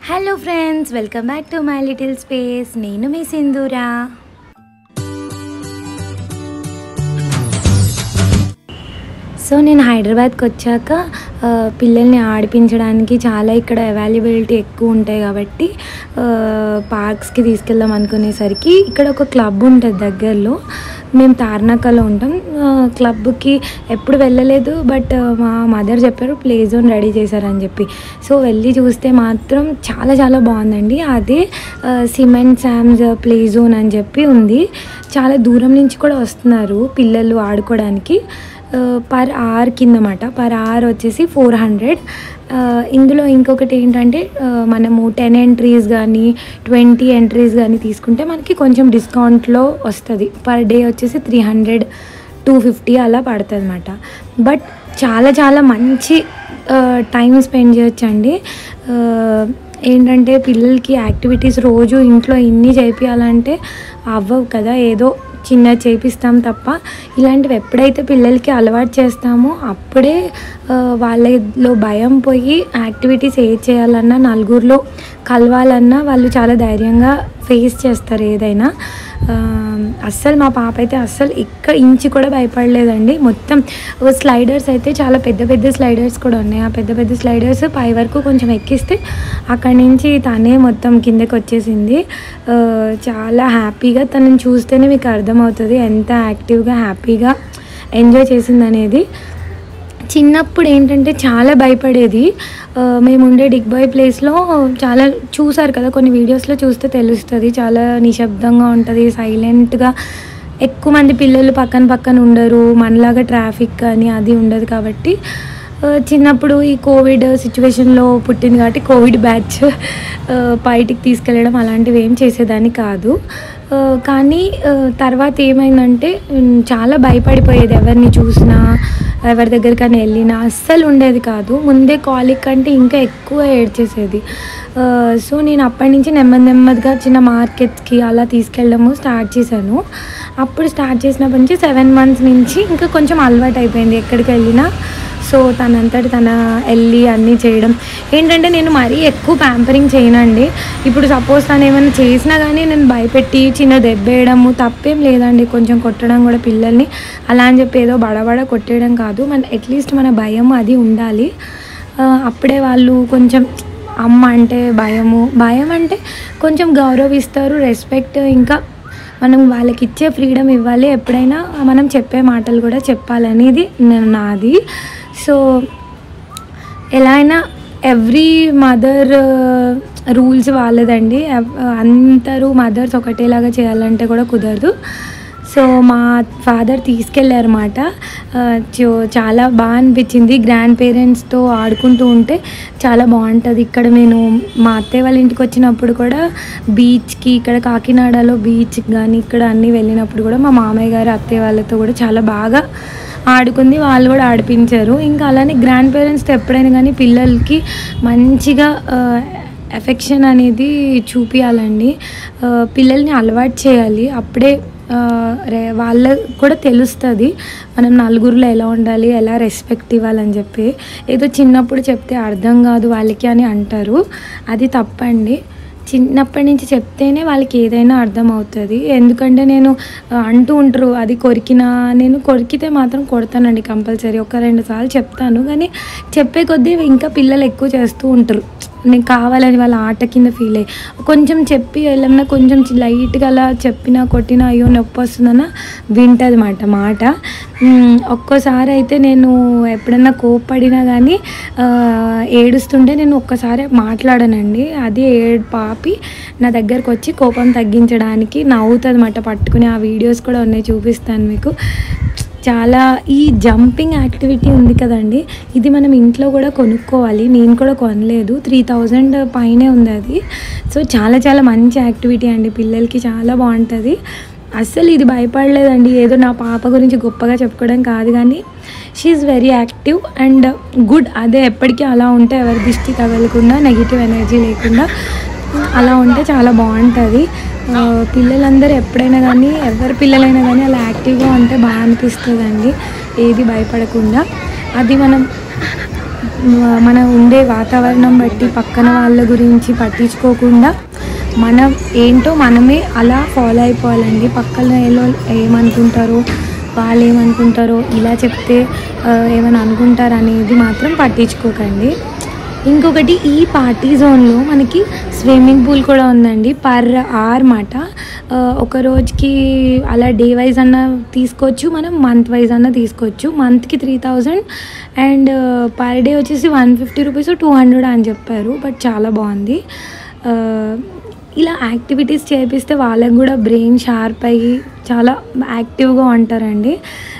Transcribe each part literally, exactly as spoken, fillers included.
Hello friends, welcome back to my little space. నేను మీ Sindhura. So నేను హైదరాబాద్కి వచ్చాక పిల్లల్ని ఆడిపించడానికి చాలా ఇక్కడ అవైలబిలిటీ ఎక్కువ ఉంటాయి కాబట్టి పార్క్స్కి తీసుకెళ్దాం అనుకునేసరికి ఇక్కడ ఒక క్లబ్ ఉంటుంది దగ్గరలో. మేము తార్నాకలో ఉంటాం. క్లబ్కి ఎప్పుడు వెళ్ళలేదు, బట్ మా మదర్ చెప్పారు ప్లే జోన్ రెడీ చేశారని చెప్పి. సో వెళ్ళి చూస్తే మాత్రం చాలా చాలా బాగుందండి. అదే సిమెంట్ శామ్స్ ప్లే జోన్ అని చెప్పి ఉంది. చాలా దూరం నుంచి కూడా వస్తున్నారు పిల్లలు ఆడుకోవడానికి. పర్ అవర్ కిందమాట, పర్ అవర్ వచ్చేసి ఫోర్ హండ్రెడ్. ఇందులో ఇంకొకటి ఏంటంటే మనము టెన్ ఎంట్రీస్ కానీ ట్వంటీ ఎంట్రీస్ కానీ తీసుకుంటే మనకి కొంచెం డిస్కౌంట్లో వస్తుంది. పర్ డే వచ్చేసి త్రీ హండ్రెడ్ టూ ఫిఫ్టీ అలా పడుతుంది అన్నమాట. బట్ చాలా చాలా మంచి టైం స్పెండ్ చేయొచ్చండి. ఏంటంటే పిల్లలకి యాక్టివిటీస్ రోజు ఇంట్లో ఇన్ని చేయించాలంటే అవ్వవు కదా, ఏదో చిన్న చేపిస్తాం తప్ప. ఇలాంటివి ఎప్పుడైతే పిల్లలకి అలవాటు చేస్తామో అప్పుడే వాళ్ళలో భయం పోయి యాక్టివిటీస్ ఏ చేయాలన్నా నలుగురిలో కలవాలన్నా వాళ్ళు చాలా ధైర్యంగా ఫేస్ చేస్తారు ఏదైనా. అస్సలు మా పాప అయితే అస్సలు ఇక్కడ ఇంచి కూడా భయపడలేదండి. మొత్తం స్లైడర్స్ అయితే చాలా పెద్ద పెద్ద స్లైడర్స్ కూడా ఉన్నాయి. ఆ పెద్ద పెద్ద స్లైడర్స్ పై వరకు కొంచెం ఎక్కిస్తే అక్కడి నుంచి తనే మొత్తం కిందకి వచ్చేసింది. చాలా హ్యాపీగా తనని చూస్తేనే మీకు అర్థమవుతుంది ఎంత యాక్టివ్గా హ్యాపీగా ఎంజాయ్ చేసింది అనేది. చిన్నప్పుడు ఏంటంటే చాలా భయపడేది. మేము ఉండే డిగ్ బాయ్ ప్లేస్లో చాలా చూసారు కదా, కొన్ని వీడియోస్లో చూస్తే తెలుస్తుంది. చాలా నిశ్శబ్దంగా ఉంటుంది, సైలెంట్గా. ఎక్కువ మంది పిల్లలు పక్కన పక్కన ఉండరు, మనలాగా ట్రాఫిక్ కానీ అది ఉండదు. కాబట్టి చిన్నప్పుడు ఈ కోవిడ్ సిచ్యువేషన్లో పుట్టింది కాబట్టి కోవిడ్ బ్యాచ్ బయటికి తీసుకెళ్ళడం అలాంటివి ఏం చేసేదాన్ని కాదు. కానీ తర్వాత ఏమైందంటే చాలా భయపడిపోయేది. ఎవరిని చూసినా ఎవరి దగ్గరికైనా వెళ్ళినా అస్సలు ఉండేది కాదు. ముందే కాలిక్ కంటే ఇంకా ఎక్కువ ఏడ్చేసేది. సో నేను అప్పటి నుంచి నెమ్మది నెమ్మదిగా చిన్న మార్కెట్స్కి అలా తీసుకెళ్ళడము స్టార్ట్ చేశాను. అప్పుడు స్టార్ట్ చేసినప్పటి నుంచి సెవెన్ మంత్స్ నుంచి ఇంకా కొంచెం అలవాటు అయిపోయింది ఎక్కడికి వెళ్ళినా. సో తనంతటి తన వెళ్ళి అన్నీ చేయడం. ఏంటంటే నేను మరీ ఎక్కువ ప్యాంపరింగ్ చేయనండి. ఇప్పుడు సపోజ్ తను ఏమైనా చేసినా కానీ నేను భయపెట్టి చిన్న దెబ్బేయడము తప్పేం లేదండి. కొంచెం కొట్టడం కూడా పిల్లల్ని అలా అని చెప్పి ఏదో బడబడ కొట్టేయడం కాదు. మన అట్లీస్ట్ మన భయం అది ఉండాలి. అప్పుడే వాళ్ళు కొంచెం అమ్మ అంటే భయము, భయం అంటే కొంచెం గౌరవిస్తారు, రెస్పెక్ట్. ఇంకా మనం వాళ్ళకి ఇచ్చే ఫ్రీడమ్ ఇవ్వాలి. ఎప్పుడైనా మనం చెప్పే మాటలు కూడా చెప్పాలనేది నాది. సో ఎలా అయినా ఎవ్రీ మదర్ రూల్స్ వాళ్ళదండి. అందరూ మదర్స్ ఒకటేలాగా చేయాలంటే కూడా కుదరదు. సో మా ఫాదర్ తీసుకెళ్ళారన్నమాట. చాలా బాగా అనిపించింది. గ్రాండ్ పేరెంట్స్తో ఆడుకుంటూ ఉంటే చాలా బాగుంటుంది. ఇక్కడ నేను మా అత్తయ్య వాళ్ళ ఇంటికి వచ్చినప్పుడు కూడా బీచ్కి, ఇక్కడ కాకినాడలో బీచ్ కానీ ఇక్కడ అన్నీ వెళ్ళినప్పుడు కూడా మా మామయ్య గారు అత్తయ్య వాళ్ళతో కూడా చాలా బాగా ఆడుకుంది. వాళ్ళు కూడా ఆడిపించారు. ఇంకా అలానే గ్రాండ్ పేరెంట్స్తో ఎప్పుడైనా కానీ పిల్లలకి మంచిగా ఎఫెక్షన్ అనేది చూపించాలండి. పిల్లల్ని అలవాటు చేయాలి. అప్పుడే వాళ్ళకు కూడా తెలుస్తుంది మనం నలుగురిలో ఎలా ఉండాలి, ఎలా రెస్పెక్ట్ ఇవ్వాలని చెప్పి. ఏదో చిన్నప్పుడు చెప్తే అర్థం కాదు వాళ్ళకి అని అంటారు. అది తప్పండి. చిన్నప్పటి నుంచి చెప్తేనే వాళ్ళకి ఏదైనా అర్థం అవుతుంది. ఎందుకంటే నేను అంటూ ఉంటారు అది కొరికినా, నేను కొరికితే మాత్రం కొడతానండి కంపల్సరీ. ఒక రెండు సార్లు చెప్తాను, కానీ చెప్పే కొద్దీ ఇంకా పిల్లలు ఎక్కువ చేస్తూ ఉంటారు. నేను కావాలని వాళ్ళ ఆట కింద ఫీల్ అయ్యి కొంచెం చెప్పి వెళ్ళినా కొంచెం లైట్గా అలా చెప్పినా కొట్టినా అయ్యో నొప్పి వస్తుందన్న వింటుంది మాట మాట. ఒక్కోసారి అయితే నేను ఎప్పుడన్నా కోప్పడినా కానీ ఏడుస్తుంటే నేను ఒక్కసారి మాట్లాడానండి. అది ఏడు పాపి నా దగ్గరకు వచ్చి కోపం తగ్గించడానికి నవ్వుతుంది అన్నమాట పట్టుకుని. ఆ వీడియోస్ కూడా ఉన్నాయి, చూపిస్తాను మీకు. చాలా ఈ జంపింగ్ యాక్టివిటీ ఉంది కదండి, ఇది మనం ఇంట్లో కూడా కొనుక్కోవాలి. నేను కూడా కొనలేదు, త్రీ థౌజండ్ పైనే ఉంది అది. సో చాలా చాలా మంచి యాక్టివిటీ అండి, పిల్లలకి చాలా బాగుంటుంది. అస్సలు ఇది భయపడలేదండి. ఏదో నా పాప గురించి గొప్పగా చెప్పుకోవడం కాదు, కానీ she is very active and good. అదే ఎప్పటికీ అలా ఉంటే ఎవరి దృష్టి తగలకుండా, నెగిటివ్ ఎనర్జీ లేకుండా అలా ఉంటే చాలా బాగుంటుంది. పిల్లలందరూ ఎప్పుడైనా కానీ ఎవరి పిల్లలైనా కానీ అలా యాక్టివ్గా ఉంటే బాగా అనిపిస్తుందండి, ఏది భయపడకుండా. అది మనం మన ఉండే వాతావరణం బట్టి పక్కన వాళ్ళ గురించి పట్టించుకోకుండా మనం ఏంటో మనమే అలా ఫాలో అయిపోవాలండి. పక్కన ఏలో ఏమనుకుంటారో వాళ్ళు ఏమనుకుంటారో ఇలా చెప్తే ఏమైనా అనుకుంటారు అనేది మాత్రం పట్టించుకోకండి. ఇంకొకటి ఈ పార్టీ జోన్లో మనకి స్విమ్మింగ్ పూల్ కూడా ఉందండి. పర్ అవర్ మాట ఒక రోజుకి అలా డే వైజ్ అన్న తీసుకోవచ్చు, మనం మంత్ వైజ్ అన్న తీసుకోవచ్చు. మంత్కి three thousand and per day వచ్చేసి one fifty rupees two hundred అని చెప్పారు. బట్ చాలా బాగుంది. ఇలా యాక్టివిటీస్ చేపిస్తే వాళ్ళకి కూడా బ్రెయిన్ షార్ప్ అయ్యి చాలా యాక్టివ్గా ఉంటారండి.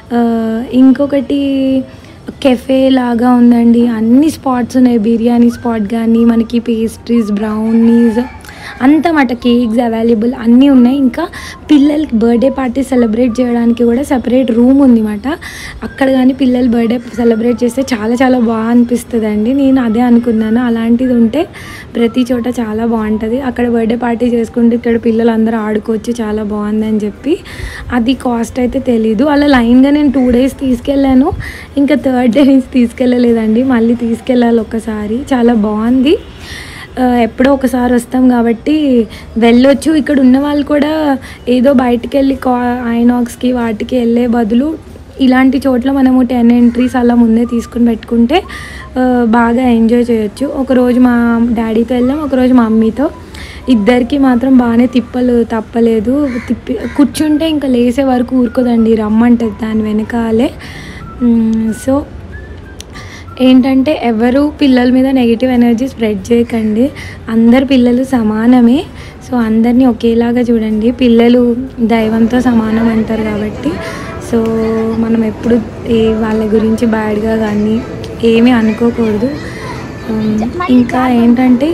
ఇంకొకటి కెఫే లాగా ఉందండి. అన్ని స్పాట్స్ ఉన్నాయి. బిర్యానీ స్పాట్ కానీ మనకి పేస్ట్రీస్, బ్రౌనీస్ అంతమాట, కేక్స్ అవైలబుల్ అన్నీ ఉన్నాయి. ఇంకా పిల్లలకి బర్త్డే పార్టీ సెలబ్రేట్ చేయడానికి కూడా సపరేట్ రూమ్ ఉంది మాట. అక్కడ కానీ పిల్లలు బర్త్డే సెలబ్రేట్ చేస్తే చాలా చాలా బాగా అనిపిస్తుంది అండి. నేను అదే అనుకున్నాను, అలాంటిది ఉంటే ప్రతి చోట చాలా బాగుంటుంది. అక్కడ బర్త్డే పార్టీ చేసుకుంటే ఇక్కడ పిల్లలు అందరూ ఆడుకోవచ్చు, చాలా బాగుందని చెప్పి. అది కాస్ట్ అయితే తెలీదు. అలా లైన్గా నేను టూ డేస్ తీసుకెళ్ళాను, ఇంకా థర్డ్ డే నుంచి తీసుకెళ్ళలేదండి. మళ్ళీ తీసుకెళ్ళాలి ఒకసారి. చాలా బాగుంది. ఎప్పుడో ఒకసారి వస్తాం కాబట్టి వెళ్ళొచ్చు. ఇక్కడ ఉన్న వాళ్ళు కూడా ఏదో బయటికి వెళ్ళి కా ఐనాక్స్కి వాటికి వెళ్ళే బదులు ఇలాంటి చోట్ల మనము టెన్ ఎంట్రీస్ అలా ముందే తీసుకుని పెట్టుకుంటే బాగా ఎంజాయ్ చేయొచ్చు. ఒకరోజు మా డాడీతో వెళ్ళాం, ఒకరోజు మా మమ్మీతో. ఇద్దరికి మాత్రం బాగానే తిప్పలు తప్పలేదు. తిప్పి కూర్చుంటే ఇంకా లేసే వరకు ఊరుకోదండి, రమ్మంటుంది దాని వెనకాలే. సో ఏంటంటే ఎవరు పిల్లల మీద నెగిటివ్ ఎనర్జీ స్ప్రెడ్ చేయకండి. అందరు పిల్లలు సమానమే. సో అందరినీ ఒకేలాగా చూడండి. పిల్లలు దైవంతో సమానం అంటారు కాబట్టి సో మనం ఎప్పుడు ఏ వాళ్ళ గురించి బ్యాడ్గా కానీ ఏమీ అనుకోకూడదు. ఇంకా ఏంటంటే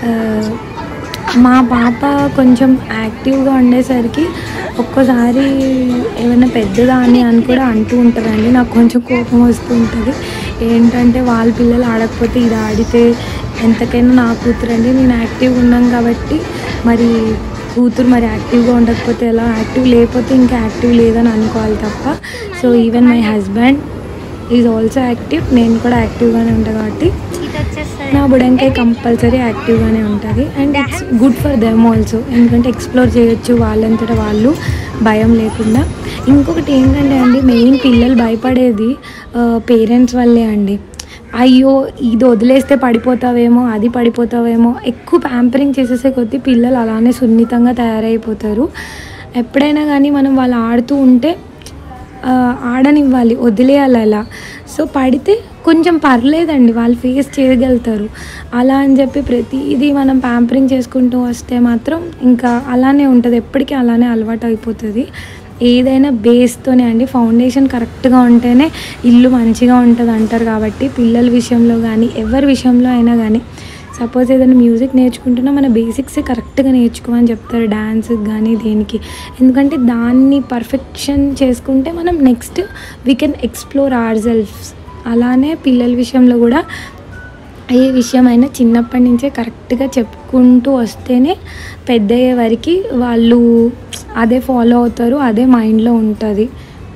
మా పాప కొంచెం యాక్టివ్గా ఉండేసరికి ఒక్కోసారి ఏమైనా పెద్దదాన్ని అని కూడా అంటూ ఉంటారండి. నాకు కొంచెం కోపం వస్తూ ఉంటుంది. ఏంటంటే వాళ్ళ పిల్లలు ఆడకపోతే ఇది ఆడితే ఎంతకైనా నా కూతురు అండి. నేను యాక్టివ్గా ఉన్నాను కాబట్టి మరి కూతురు మరి యాక్టివ్గా ఉండకపోతే ఎలా, యాక్టివ్ లేకపోతే ఇంకా యాక్టివ్ లేదని అనుకోవాలి తప్ప. So even my husband is also active. నేను కూడా యాక్టివ్గానే ఉంటాను కాబట్టి నా బుడంకాయ కంపల్సరీ యాక్టివ్గానే ఉంటుంది. And it's good for them also, ఎందుకంటే ఎక్స్ప్లోర్ చేయొచ్చు వాళ్ళంతటా వాళ్ళు భయం లేకుండా. ఇంకొకటి ఏంటంటే అండి, మెయిన్ పిల్లలు భయపడేది పేరెంట్స్ వల్లే అండి. అయ్యో ఇది వదిలేస్తే పడిపోతావేమో, అది పడిపోతావేమో, ఎక్కువ ప్యాంపరింగ్ చేసేసే కొద్దీ పిల్లలు అలానే సున్నితంగా తయారైపోతారు. ఎప్పుడైనా కానీ మనం వాళ్ళు ఆడుతూ ఉంటే ఆడనివ్వాలి, వదిలేయాలి అలా. సో పడితే కొంచెం పర్లేదండి, వాళ్ళు ఫేస్ చేయగలుగుతారు. అలా అని చెప్పి ప్రతిదీ మనం ప్యాంపరింగ్ చేసుకుంటూ వస్తే మాత్రం ఇంకా అలానే ఉంటుంది, ఎప్పటికీ అలానే అలవాటు అయిపోతుంది. ఏదైనా బేస్తోనే అండి, ఫౌండేషన్ కరెక్ట్గా ఉంటేనే ఇల్లు మంచిగా ఉంటుంది అంటారు. కాబట్టి పిల్లల విషయంలో కానీ ఎవరి విషయంలో అయినా కానీ, సపోజ్ ఏదైనా మ్యూజిక్ నేర్చుకుంటున్నా మన బేసిక్సే కరెక్ట్గా నేర్చుకోమని చెప్తారు, డ్యాన్స్కి కానీ దేనికి. ఎందుకంటే దాన్ని పర్ఫెక్షన్ చేసుకుంటే మనం next we can explore our selfs. అలానే పిల్లల విషయంలో కూడా ఏ విషయమైనా చిన్నప్పటి నుంచే కరెక్ట్గా చెప్పుకుంటూ వస్తేనే పెద్ద అయ్యే వరకు వాళ్ళు అదే ఫాలో అవుతారు, అదే మైండ్లో ఉంటుంది.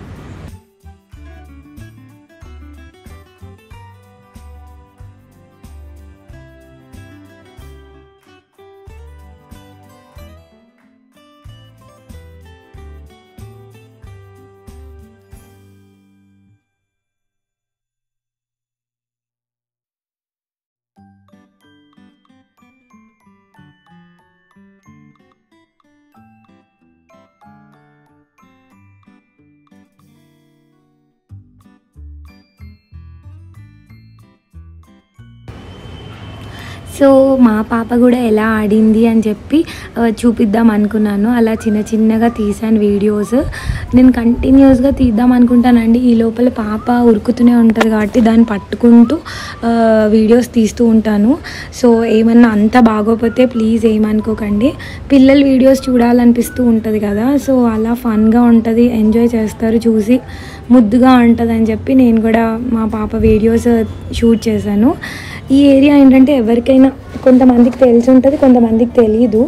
సో మా పాప కూడా ఎలా ఆడింది అని చెప్పి చూపిద్దాం అనుకున్నాను. అలా చిన్న చిన్నగా తీసాను వీడియోస్. నేను కంటిన్యూస్గా తీద్దాం అనుకుంటానండి, ఈ లోపల పాప ఉరుకుతూనే ఉంటుంది కాబట్టి దాన్ని పట్టుకుంటూ వీడియోస్ తీస్తూ ఉంటాను. సో ఏమన్నా అంత బాగోపోతే ప్లీజ్ ఏమనుకోకండి. పిల్లల వీడియోస్ చూడాలనిపిస్తూ ఉంటుంది కదా, సో అలా ఫన్గా ఉంటుంది, ఎంజాయ్ చేస్తారు చూసి, ముద్దుగా ఉంటుంది అని చెప్పి నేను కూడా మా పాప వీడియోస్ షూట్ చేశాను. ఈ ఏరియా ఏంటంటే ఎవరికైనా కొంతమందికి తెలిసి ఉంటుంది, కొంతమందికి తెలీదు.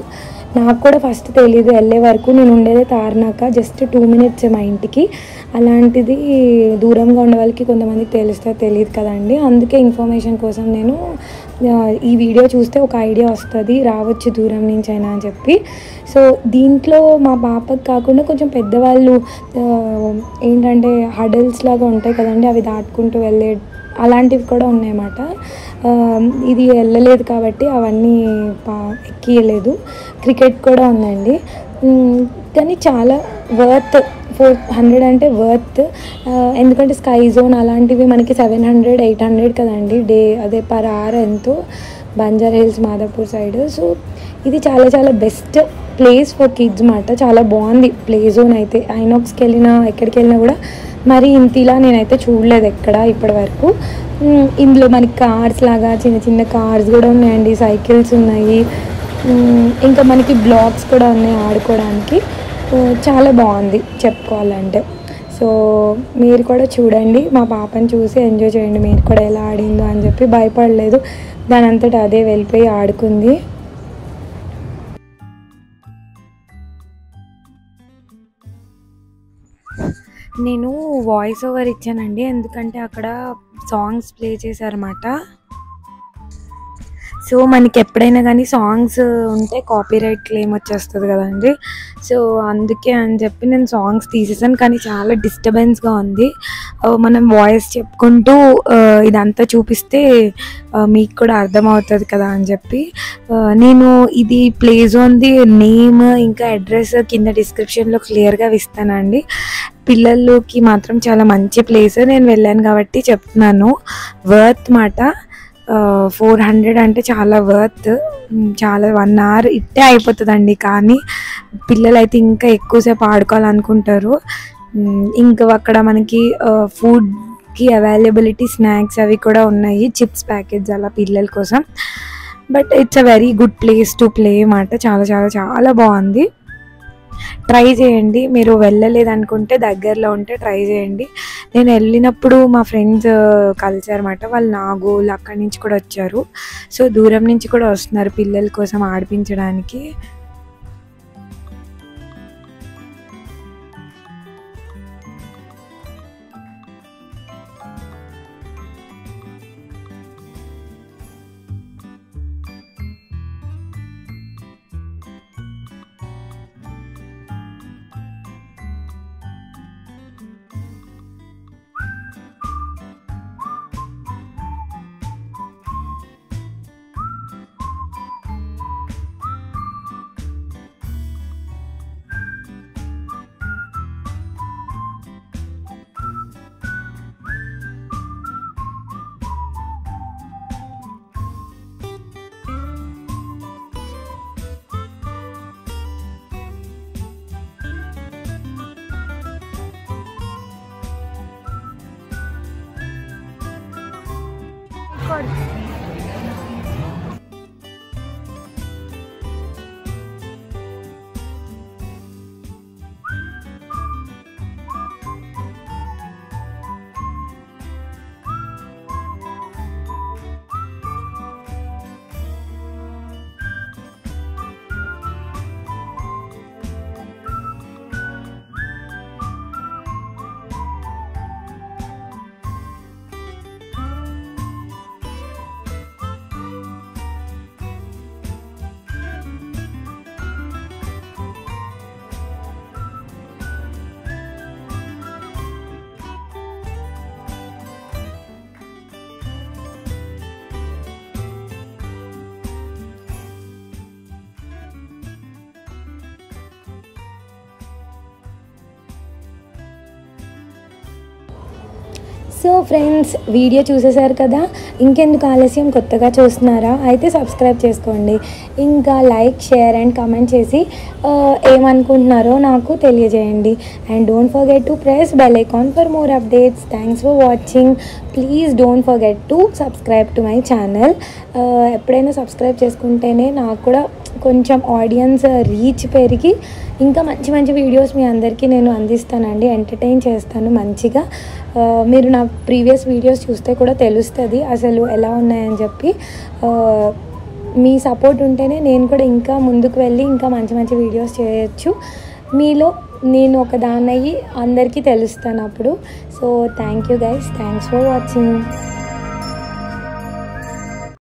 నాకు కూడా ఫస్ట్ తెలీదు వెళ్ళే వరకు. నేను ఉండేదే తార్నాక, జస్ట్ టూ మినిట్స్ మా ఇంటికి. అలాంటిది దూరంగా ఉండే వాళ్ళకి కొంతమందికి తెలుస్తా తెలియదు కదండి. అందుకే ఇన్ఫర్మేషన్ కోసం నేను ఈ వీడియో చూస్తే ఒక ఐడియా వస్తుంది, రావచ్చు దూరం నుంచి అయినా అని చెప్పి. సో దీంట్లో మా పాపకి కాకుండా కొంచెం పెద్దవాళ్ళు ఏంటంటే హడల్స్ లాగా ఉంటాయి కదండి, అవి దాటుకుంటూ వెళ్ళే అలాంటివి కూడా ఉన్నాయన్నమాట. ఇది వెళ్ళలేదు కాబట్టి అవన్నీ పా ఎక్కియలేదు. క్రికెట్ కూడా ఉందండి, కానీ చాలా వర్త్. ఫోర్ హండ్రెడ్ అంటే వర్త్, ఎందుకంటే స్కై జోన్ అలాంటివి మనకి సెవెన్ హండ్రెడ్ ఎయిట్ హండ్రెడ్ కదండి డే, అదే పర్ అవర్ ఎంతో బంజారా హిల్స్ మాదాపూర్ సైడ్. సో ఇది చాలా చాలా బెస్ట్ ప్లేస్ ఫర్ కిడ్స్ మాట. చాలా బాగుంది ప్లే జోన్ అయితే. ఐనాక్స్కి వెళ్ళినా ఎక్కడికి వెళ్ళినా కూడా మరి ఇంతలా నేనైతే చూడలేదు ఎక్కడ ఇప్పటి వరకు. ఇందులో మనకి కార్స్ లాగా చిన్న చిన్న కార్స్ కూడా ఉన్నాయండి, సైకిల్స్ ఉన్నాయి, ఇంకా మనకి బ్లాక్స్ కూడా ఉన్నాయి ఆడుకోవడానికి. చాలా బాగుంది చెప్పుకోవాలంటే. సో మీరు కూడా చూడండి, మా పాపని చూసి ఎంజాయ్ చేయండి మీరు కూడా ఎలా ఆడిందో అని చెప్పి. భయపడలేదు, దాని అంతటా అదే వెళ్ళిపోయి ఆడుకుంది. నేను వాయిస్ ఓవర్ ఇచ్చానండి, ఎందుకంటే అక్కడ సాంగ్స్ ప్లే చేశారన్నమాట. సో మనకి ఎప్పుడైనా కానీ సాంగ్స్ ఉంటే కాపీరైట్ క్లెయిమ్ వచ్చేస్తుంది కదండి. సో అందుకే అని చెప్పి నేను సాంగ్స్ తీసేసాను. కానీ చాలా డిస్టర్బెన్స్గా ఉంది. మనం వాయిస్ చెప్పుకుంటూ ఇదంతా చూపిస్తే మీకు కూడా అర్థమవుతుంది కదా అని చెప్పి నేను ఇది ప్లే జోన్ది నేమ్ ఇంకా అడ్రస్ కింద డిస్క్రిప్షన్లో క్లియర్గా ఇస్తానండి. పిల్లలకి మాత్రం చాలా మంచి ప్లేస్, నేను వెళ్ళాను కాబట్టి చెప్తున్నాను. వర్త్ మాట. ఫోర్ హండ్రెడ్ అంటే చాలా వర్త్. చాలా వన్ అవర్ ఇట్టే అయిపోతుందండి, కానీ పిల్లలు అయితే ఇంకా ఎక్కువసేపు ఆడుకోవాలనుకుంటారు. ఇంకా అక్కడ మనకి ఫుడ్కి అవైలబిలిటీ స్నాక్స్ అవి కూడా ఉన్నాయి, చిప్స్ ప్యాకెట్స్ అలా పిల్లల కోసం. But it's a very good place to play మాట. చాలా చాలా చాలా బాగుంది. ట్రై చేయండి, మీరు వెళ్ళలేదనుకుంటే దగ్గరలో ఉంటే ట్రై చేయండి. నేను వెళ్ళినప్పుడు మా ఫ్రెండ్స్ కలిసారన్నమాట, వాళ్ళు నాగోల్ అక్కడి నుంచి కూడా వచ్చారు. సో దూరం నుంచి కూడా వస్తున్నారు పిల్లల కోసం ఆడిపించడానికి. సో ఫ్రెండ్స్, వీడియో చూసేసారు కదా, ఇంకెందుకు ఆలస్యం, కొత్తగా చూస్తున్నారా అయితే సబ్స్క్రైబ్ చేసుకోండి. ఇంకా లైక్, షేర్ అండ్ కమెంట్ చేసి ఏమనుకుంటున్నారో నాకు తెలియజేయండి. And don't forget to press bell icon for more updates. Thanks for watching. Please don't forget to subscribe to my channel. ఎప్పుడైనా సబ్స్క్రైబ్ చేసుకుంటేనే నాకు కూడా కొంచెం ఆడియన్స్ రీచ్ పెరిగి ఇంకా మంచి మంచి వీడియోస్ మీ అందరికీ నేను అందిస్తానండి, ఎంటర్టైన్ చేస్తాను మంచిగా. మీరు నా ప్రీవియస్ వీడియోస్ చూస్తే కూడా తెలుస్తుంది అసలు ఎలా ఉన్నాయని చెప్పి. మీ సపోర్ట్ ఉంటేనే నేను కూడా ఇంకా ముందుకు వెళ్ళి ఇంకా మంచి మంచి వీడియోస్ చేయొచ్చు. మీలో నేను ఒక దాన్ని అయ్యి అందరికీ తెలుస్తాను అప్పుడు. So thank you guys, thanks for watching.